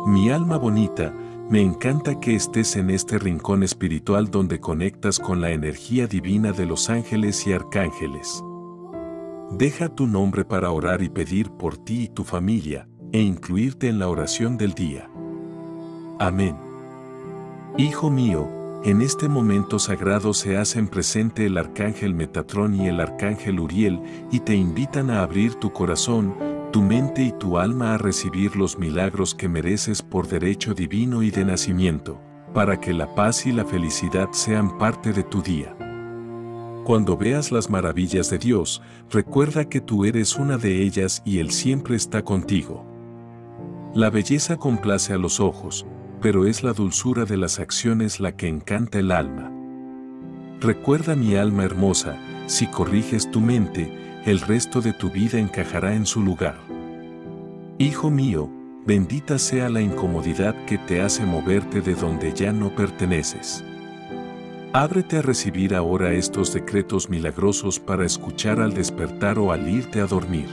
Mi alma bonita, me encanta que estés en este rincón espiritual donde conectas con la energía divina de los ángeles y arcángeles. Deja tu nombre para orar y pedir por ti y tu familia, e incluirte en la oración del día. Amén. Hijo mío, en este momento sagrado se hacen presente el arcángel Metatrón y el arcángel Uriel y te invitan a abrir tu corazón, tu mente y tu alma a recibir los milagros que mereces por derecho divino y de nacimiento, para que la paz y la felicidad sean parte de tu día. Cuando veas las maravillas de Dios, recuerda que tú eres una de ellas y Él siempre está contigo. La belleza complace a los ojos, pero es la dulzura de las acciones la que encanta el alma. Recuerda, mi alma hermosa, si corriges tu mente, el resto de tu vida encajará en su lugar. Hijo mío, bendita sea la incomodidad que te hace moverte de donde ya no perteneces. Ábrete a recibir ahora estos decretos milagrosos para escuchar al despertar o al irte a dormir.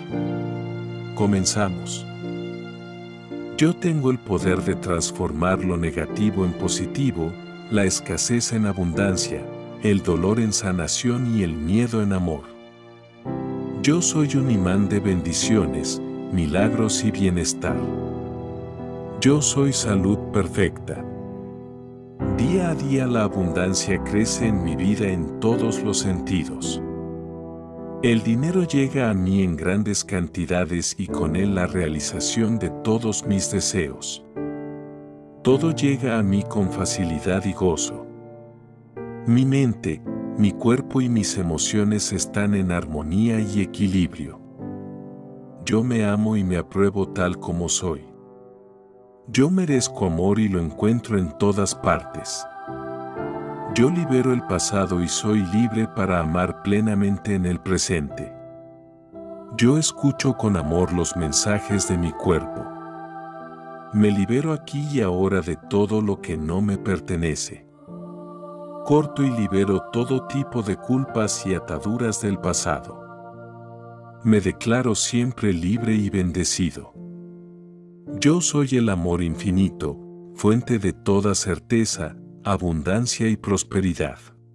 Comenzamos. Yo tengo el poder de transformar lo negativo en positivo, la escasez en abundancia, el dolor en sanación y el miedo en amor. Yo soy un imán de bendiciones, milagros y bienestar. Yo soy salud perfecta. Día a día la abundancia crece en mi vida en todos los sentidos. El dinero llega a mí en grandes cantidades y con él la realización de todos mis deseos. Todo llega a mí con facilidad y gozo. Mi mente, mi cuerpo y mis emociones están en armonía y equilibrio. Yo me amo y me apruebo tal como soy. Yo merezco amor y lo encuentro en todas partes. Yo libero el pasado y soy libre para amar plenamente en el presente. Yo escucho con amor los mensajes de mi cuerpo. Me libero aquí y ahora de todo lo que no me pertenece. Corto y libero todo tipo de culpas y ataduras del pasado. Me declaro siempre libre y bendecido. Yo soy el amor infinito, fuente de toda certeza, abundancia y prosperidad.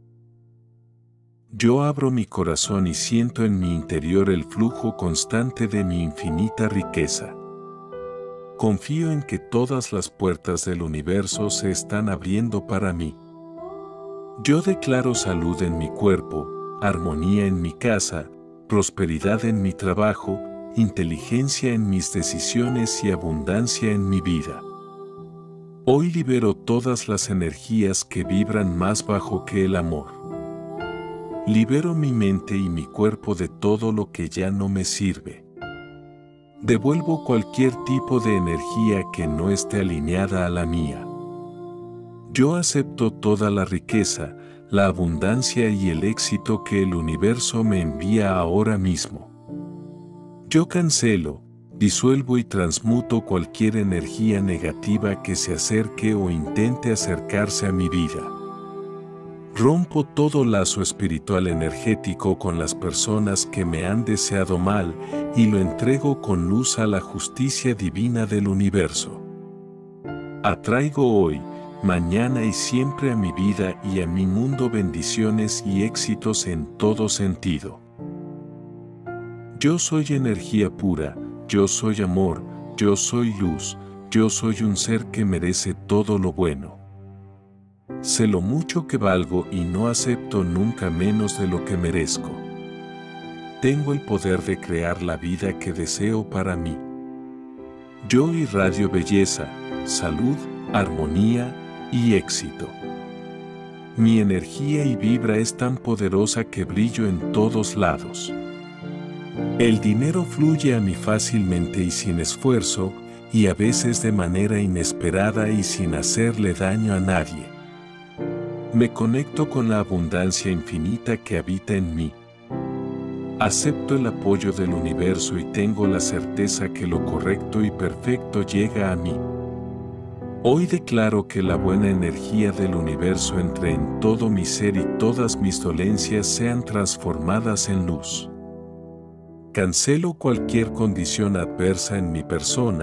Yo abro mi corazón y siento en mi interior el flujo constante de mi infinita riqueza. Confío en que todas las puertas del universo se están abriendo para mí. Yo declaro salud en mi cuerpo, armonía en mi casa, prosperidad en mi trabajo, inteligencia en mis decisiones y abundancia en mi vida. Hoy libero todas las energías que vibran más bajo que el amor. Libero mi mente y mi cuerpo de todo lo que ya no me sirve. Devuelvo cualquier tipo de energía que no esté alineada a la mía. Yo acepto toda la riqueza, la abundancia y el éxito que el universo me envía ahora mismo. Yo cancelo, disuelvo y transmuto cualquier energía negativa que se acerque o intente acercarse a mi vida. Rompo todo lazo espiritual energético con las personas que me han deseado mal y lo entrego con luz a la justicia divina del universo. Atraigo hoy, mañana y siempre a mi vida y a mi mundo bendiciones y éxitos en todo sentido. Yo soy energía pura, yo soy amor, yo soy luz, yo soy un ser que merece todo lo bueno. Sé lo mucho que valgo y no acepto nunca menos de lo que merezco. Tengo el poder de crear la vida que deseo para mí. Yo irradio belleza, salud, armonía y éxito. Mi energía y vibra es tan poderosa que brillo en todos lados. El dinero fluye a mí fácilmente y sin esfuerzo, y a veces de manera inesperada y sin hacerle daño a nadie. Me conecto con la abundancia infinita que habita en mí. Acepto el apoyo del universo y tengo la certeza que lo correcto y perfecto llega a mí. Hoy declaro que la buena energía del universo entre en todo mi ser y todas mis dolencias sean transformadas en luz. Cancelo cualquier condición adversa en mi persona,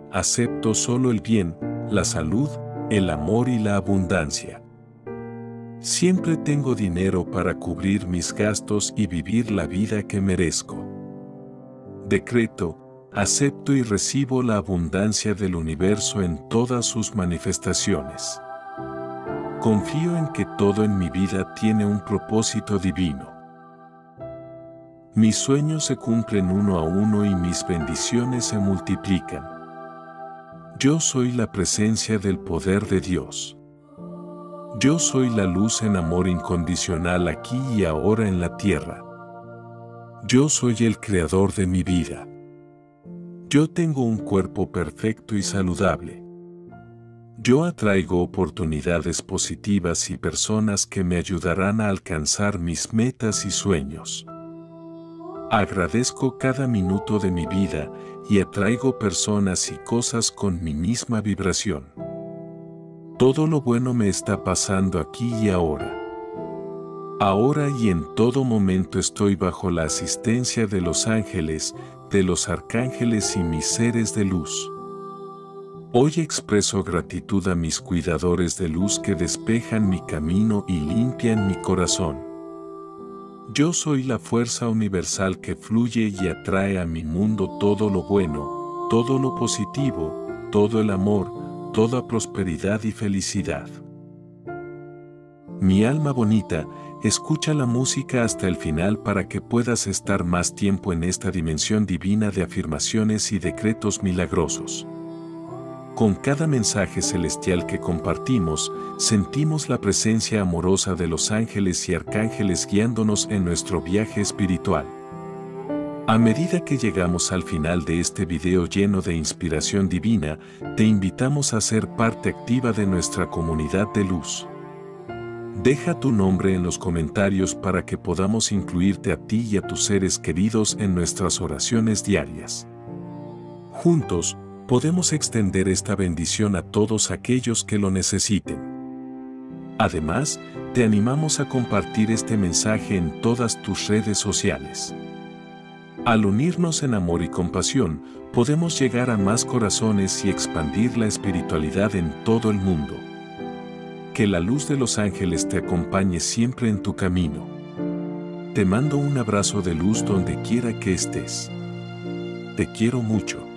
acepto solo el bien, la salud, el amor y la abundancia. Siempre tengo dinero para cubrir mis gastos y vivir la vida que merezco. Decreto, acepto y recibo la abundancia del universo en todas sus manifestaciones. Confío en que todo en mi vida tiene un propósito divino. Mis sueños se cumplen uno a uno y mis bendiciones se multiplican. Yo soy la presencia del poder de Dios. Yo soy la luz en amor incondicional aquí y ahora en la tierra. Yo soy el creador de mi vida. Yo tengo un cuerpo perfecto y saludable. Yo atraigo oportunidades positivas y personas que me ayudarán a alcanzar mis metas y sueños. Agradezco cada minuto de mi vida y atraigo personas y cosas con mi misma vibración. Todo lo bueno me está pasando aquí y ahora. Ahora y en todo momento estoy bajo la asistencia de los ángeles, de los arcángeles y mis seres de luz. Hoy expreso gratitud a mis cuidadores de luz que despejan mi camino y limpian mi corazón. Yo soy la fuerza universal que fluye y atrae a mi mundo todo lo bueno, todo lo positivo, todo el amor, toda prosperidad y felicidad. Mi alma bonita, escucha la música hasta el final para que puedas estar más tiempo en esta dimensión divina de afirmaciones y decretos milagrosos. Con cada mensaje celestial que compartimos, sentimos la presencia amorosa de los ángeles y arcángeles guiándonos en nuestro viaje espiritual. A medida que llegamos al final de este video lleno de inspiración divina, te invitamos a ser parte activa de nuestra comunidad de luz. Deja tu nombre en los comentarios para que podamos incluirte a ti y a tus seres queridos en nuestras oraciones diarias. Juntos, podemos extender esta bendición a todos aquellos que lo necesiten. Además, te animamos a compartir este mensaje en todas tus redes sociales. Al unirnos en amor y compasión, podemos llegar a más corazones y expandir la espiritualidad en todo el mundo. Que la luz de los ángeles te acompañe siempre en tu camino. Te mando un abrazo de luz donde quiera que estés. Te quiero mucho.